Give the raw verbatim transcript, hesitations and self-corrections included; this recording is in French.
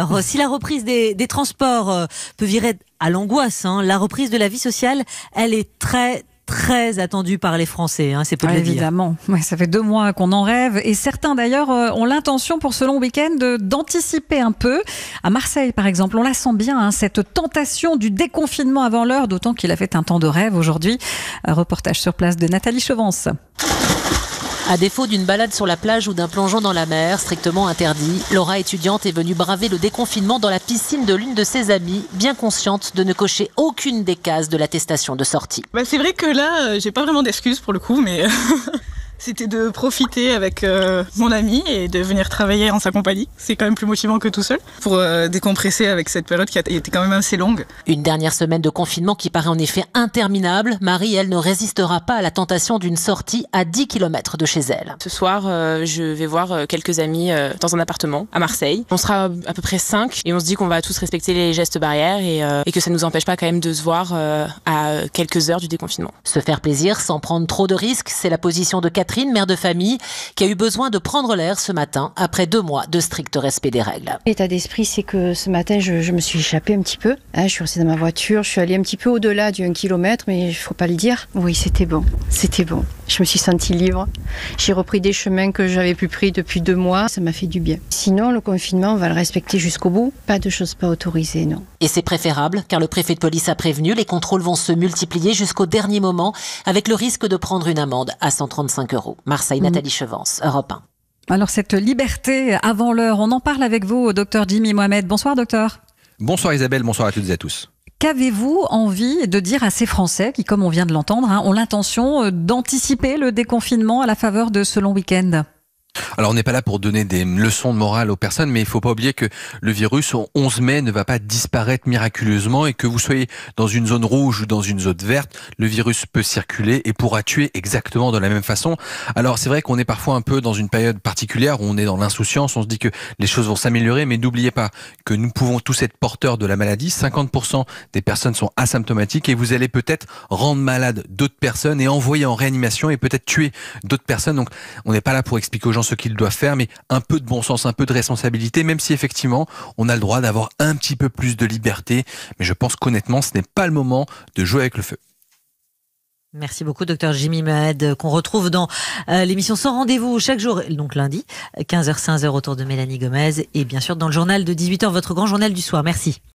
Alors, si la reprise des, des transports euh, peut virer à l'angoisse, hein, la reprise de la vie sociale, elle est très très attendue par les Français, hein, c'est peu de Ouais, le dire. évidemment, ouais, ça fait deux mois qu'on en rêve et certains d'ailleurs euh, ont l'intention pour ce long week-end de, d'anticiper un peu. À Marseille par exemple, on la sent bien, hein, cette tentation du déconfinement avant l'heure, d'autant qu'il a fait un temps de rêve aujourd'hui. Un reportage sur place de Nathalie Chevance. À défaut d'une balade sur la plage ou d'un plongeon dans la mer, strictement interdit, Laura, étudiante, est venue braver le déconfinement dans la piscine de l'une de ses amies, bien consciente de ne cocher aucune des cases de l'attestation de sortie. Bah c'est vrai que là, euh, j'ai pas vraiment d'excuses pour le coup, mais c'était de profiter avec euh, mon ami et de venir travailler en sa compagnie. C'est quand même plus motivant que tout seul pour euh, décompresser avec cette période qui a été quand même assez longue. Une dernière semaine de confinement qui paraît en effet interminable. Marie, elle, ne résistera pas à la tentation d'une sortie à dix kilomètres de chez elle. Ce soir, euh, je vais voir euh, quelques amis euh, dans un appartement à Marseille. On sera à peu près cinq et on se dit qu'on va tous respecter les gestes barrières et, euh, et que ça ne nous empêche pas quand même de se voir euh, à quelques heures du déconfinement. Se faire plaisir sans prendre trop de risques, c'est la position de Catherine, mère de famille, qui a eu besoin de prendre l'air ce matin après deux mois de strict respect des règles. L'état d'esprit, c'est que ce matin, je, je me suis échappée un petit peu. Hein, je suis restée dans ma voiture, je suis allée un petit peu au-delà du un kilomètre, mais il ne faut pas le dire. Oui, c'était bon, c'était bon. Je me suis sentie libre. J'ai repris des chemins que j'avais plus pris depuis deux mois. Ça m'a fait du bien. Sinon, le confinement, on va le respecter jusqu'au bout. Pas de choses pas autorisées, non. Et c'est préférable, car le préfet de police a prévenu, les contrôles vont se multiplier jusqu'au dernier moment, avec le risque de prendre une amende à cent trente-cinq euros. Marseille, mmh. Nathalie Chevance, Europe un. Alors cette liberté avant l'heure, on en parle avec vous, docteur Jimmy Mohamed. Bonsoir docteur. Bonsoir Isabelle, bonsoir à toutes et à tous. Qu'avez-vous envie de dire à ces Français qui, comme on vient de l'entendre, hein, ont l'intention d'anticiper le déconfinement à la faveur de ce long week-end ? Alors on n'est pas là pour donner des leçons de morale aux personnes, mais il ne faut pas oublier que le virus au onze mai ne va pas disparaître miraculeusement et que vous soyez dans une zone rouge ou dans une zone verte, le virus peut circuler et pourra tuer exactement de la même façon. Alors c'est vrai qu'on est parfois un peu dans une période particulière où on est dans l'insouciance, on se dit que les choses vont s'améliorer, mais n'oubliez pas que nous pouvons tous être porteurs de la maladie. cinquante pour cent des personnes sont asymptomatiques et vous allez peut-être rendre malade d'autres personnes et envoyer en réanimation et peut-être tuer d'autres personnes. Donc on n'est pas là pour expliquer aux gens ce qu'ils doivent faire, mais un peu de bon sens, un peu de responsabilité, même si effectivement on a le droit d'avoir un petit peu plus de liberté, mais je pense qu'honnêtement ce n'est pas le moment de jouer avec le feu. Merci beaucoup, docteur Jimmy Mohamed, qu'on retrouve dans euh, l'émission Sans Rendez-vous chaque jour, donc lundi, quinze heures quinze autour de Mélanie Gomez, et bien sûr dans le journal de dix-huit heures, votre grand journal du soir. Merci.